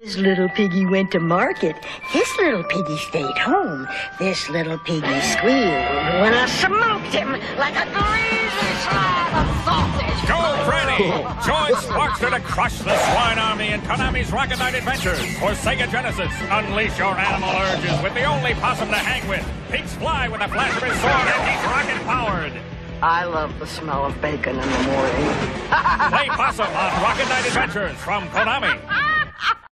This little piggy went to market. This little piggy stayed home. This little piggy squealed when I smoked him like a greasy slab of sausage. Go, Freddy! Join Sparkster to crush the swine army in Konami's Rocket Knight Adventures for Sega Genesis. Unleash your animal urges with the only possum to hang with. Pigs fly with a flash of his sword and he's rocket-powered. I love the smell of bacon in the morning. Play Possum on Rocket Knight Adventures from Konami.